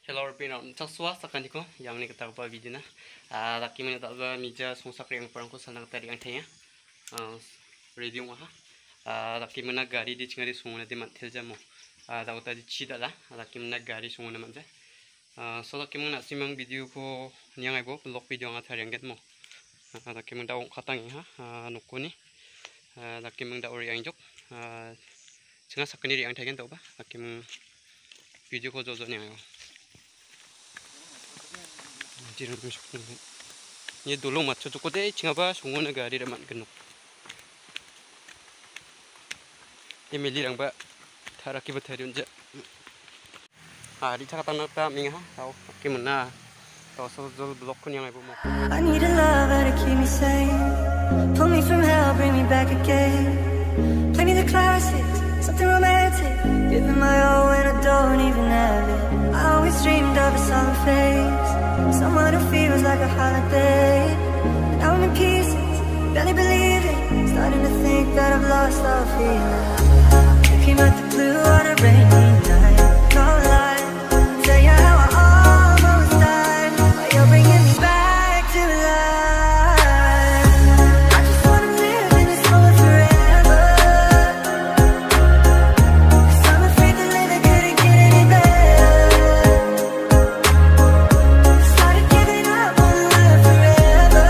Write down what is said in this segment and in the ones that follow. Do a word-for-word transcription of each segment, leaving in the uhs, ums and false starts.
Hello everyone, taswa sakani ko yang ni kita apa video na. Ah, laki mana tak ada meja sungsak yang perang ko sanang tadi yang tanya. Ah, radio mah. Ah, laki mana gari di cingari sungguh nanti mantel jamu. Ah, tahu tadi cida lah. Laki mana gari sungguh nama je. Ah, so laki mana simang video ko yang ibu blog video yang tadi yang get mo. Ah, laki mana tahu katang ya. Ah, nuku ni. Ah, laki mana tahu yang jok. Ah, cingah sakani yang tadi yang tahu ba. Laki mana video ko jojo ni ayo. Jiran masuk ni. Ini dulu macam tu kode cingapa sungguh negara ramat genuk. Ini milir ang ba thara ki bathari unja. Ah, di cakap tanah ta mingha tahu gimana tahu soal blog kun yang ibu mau. I need a lover to keep me sane, pull me from hell, bring me back again. Play me the classics, something romantic, give me my all when I don't even have it. I always dreamed of a solid face, someone who feels like a holiday. And now I'm in pieces, barely believing, starting to think that I've lost all feeling. Came out the blue on a rainy night, no lie, tell you how I almost died, while you're bringing me back to life. I just wanna live in this moment forever, 'cause I'm afraid that living couldn't get any better. Started giving up on love forever,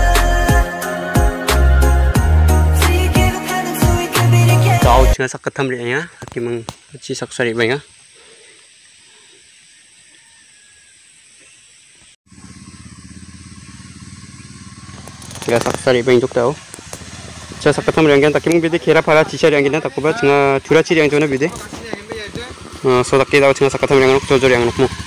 till you gave up heaven so we could be together. Tahu cingah sak ketam dia ya. Laki meng ci sak sari bang ya. Cingah sak sari bang jok tahu. Cingah sak ketam yang tak meng bide kira para cica yang kita tak kuba cingah dura ciri yang jona bide. Ah, so tak tahu cingah sak ketam yang nak jojo yang nak mu.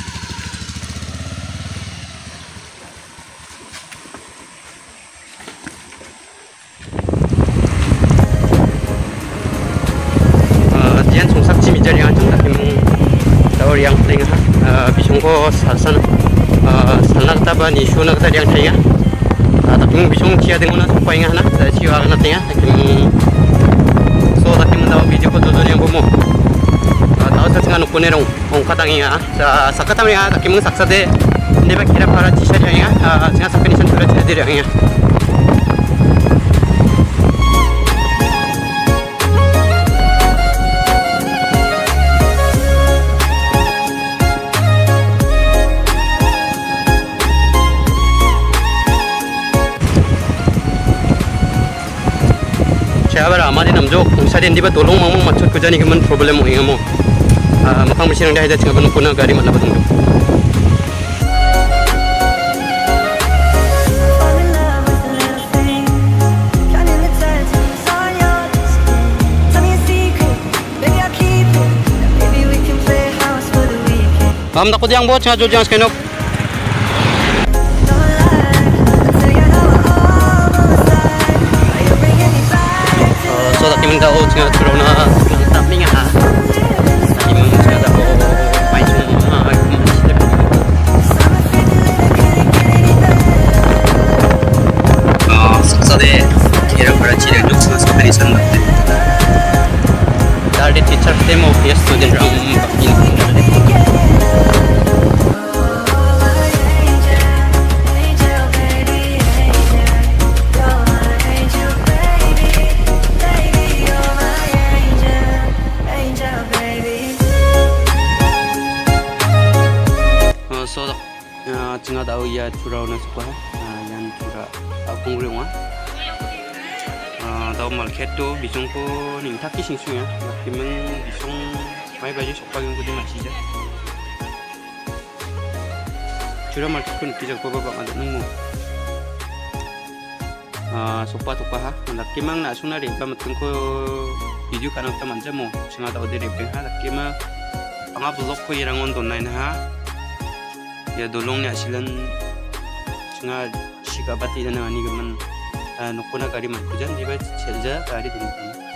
Yang paling ah bisungko salsan ah salnak taba ni shuna kata yang tanya tapi mung bisung cia dengan na supaya ngah na cia na tanya tapi so tapi mendapat video ko tujuan yang bomo tahu sa tengah nukune rong ong katang ya sa sakata ya tapi mung saksa de neba kira para cia yang ya tengah sakani san tura cia de yang ya. Siapa ramai namjo, saya di bawah tolong mamang macet kerja ni keman problem orang mo. Makang mesin yang dah ada cakap penuh kuna gari mana betul. Kamu nak kau yang buat cakap jujur sekenok. So tak kira tahu cakap corona tak mingat ah. Tak kira cakap tahu main semua ah. Ah, saksa deh. Kira berarti dia duduk sama sekali sana. Dari teacher demo dia student ram ini. So cingah tahu ya curau na suka yang curau aku ngurung ah tahu market tu bisung ko ning taki sing sing ya tapi meng bisung mai baju sopak yang kudi masih je curau market kun kijak ko ba ada nemu sopak sopak ha tapi meng nak suna ring pa mateng ko video kanang ta manja mo cingah tahu de ring ha tapi meng panga blog ko irangon don nai ha ya dolong ni asilan cuma sikapati dan ani gaman nukuna gari manpujan di bawah celja gari dulu.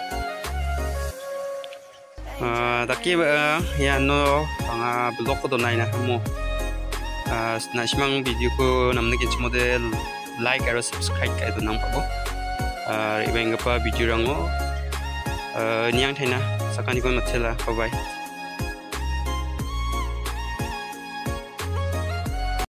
Tapi ya no panga blog ko donai na kamu. Nasimang video ko namanya kinci model like atau subscribe kayak itu nampak ko. Iba yang apa video rango niang thena sakani ko matela bye bye.